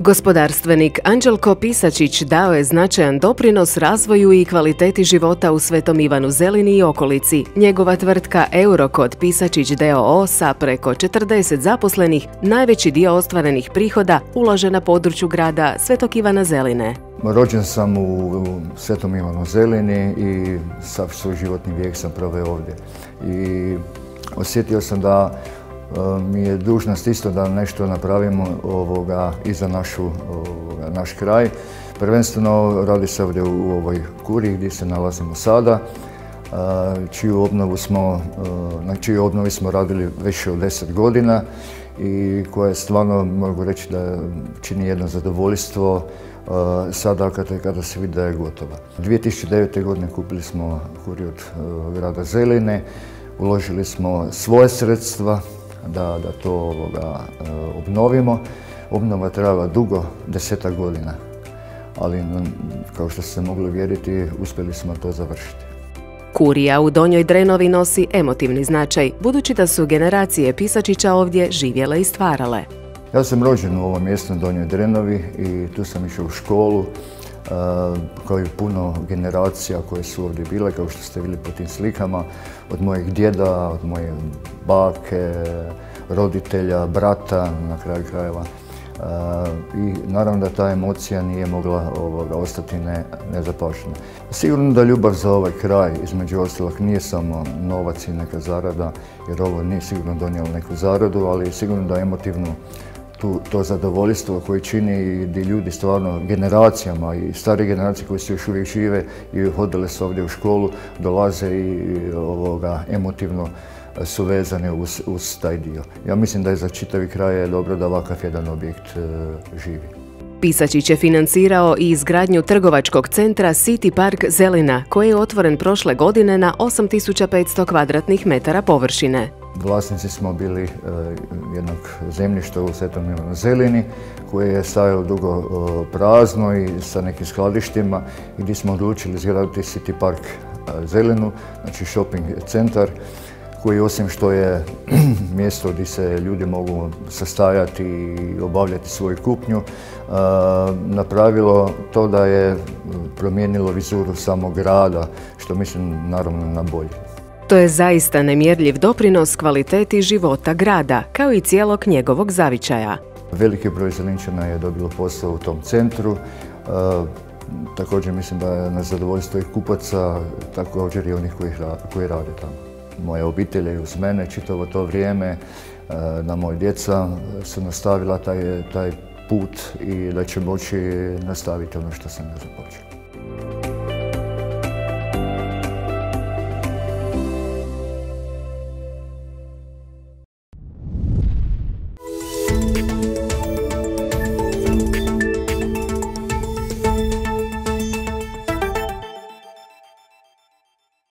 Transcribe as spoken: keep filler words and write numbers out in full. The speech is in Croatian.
Gospodarstvenik Anđelko Pisačić dao je značajan doprinos razvoju i kvaliteti života u Svetom Ivanu Zelini i okolici. Njegova tvrtka Eurokod Pisačić d o o sa preko četrdeset zaposlenih najveći dio ostvarenih prihoda ulaže na području grada Svetog Ivana Zeline. Rođen sam u Svetom Ivanu Zelini i sav svoj životni vijek sam proveo ovdje. I osjetio sam da mi je dužnost isto da nešto napravimo ovoga, i za našu, ovoga, naš kraj. Prvenstveno radi se ovdje u ovoj kuriji gdje se nalazimo sada, čiju obnovu smo, na čiju obnovi smo radili više od deset godina i koja stvarno mogu reći da čini jedno zadovoljstvo sada kada, kada se vidi da je gotova. dvije tisuće devete. godine kupili smo kuriju od grada Zeline, uložili smo svoje sredstva da, da to ovoga, obnovimo. Obnova trajala dugo, desetak godina, ali kao što ste mogli vjeriti, uspjeli smo to završiti. Kurija u Donjoj Drenovi nosi emotivni značaj, budući da su generacije Pisačića ovdje živjele i stvarale. Ja sam rođen u ovom mjestu na Donjoj Drenovi i tu sam išao u školu, kao i puno generacija koje su ovdje bile, kao što ste vidjeli po tim slikama, od mojih djeda, od moje bake, roditelja, brata, na kraju krajeva. I naravno da ta emocija nije mogla ovoga, ostati ne, nezapažena. Sigurno da ljubav za ovaj kraj, između ostalog, nije samo novac i neka zarada, jer ovo nije sigurno donijelo neku zaradu, ali sigurno da emotivno Tu, to zadovoljstvo koje čini gdje ljudi stvarno generacijama i stare generacije koji se još uvijek žive i hodile su ovdje u školu, dolaze i ovoga, emotivno su vezane uz, uz taj dio. Ja mislim da je za čitavi kraj dobro da ovakav jedan objekt e, živi. Pisačić je financirao i izgradnju trgovačkog centra City Park Zelina, koji je otvoren prošle godine na osam tisuća petsto kvadratnih metara površine. Vlasnici smo bili e, jednog zemljišta u Svetom Ivanu Zelini, koje je stajalo dugo e, prazno i sa nekim skladištima, i gdje smo odlučili izgraditi City Park e, Zelinu, znači shopping centar, koji osim što je mjesto gdje se ljudi mogu sastajati i obavljati svoju kupnju, e, napravilo to da je promijenilo vizuru samog grada, što mislim naravno na bolje. To je zaista nemjerljiv doprinos kvaliteti života grada, kao i cijelog njegovog zavičaja. Veliki broj Zelinčana je dobilo posao u tom centru. E, također mislim da je na zadovoljstvo i kupaca, također i onih koji, koji rade tamo. Moja obitelj je uz mene čitavo to vrijeme, e, da moja djeca su nastavila taj, taj put i da će moći nastaviti ono što sam započeo.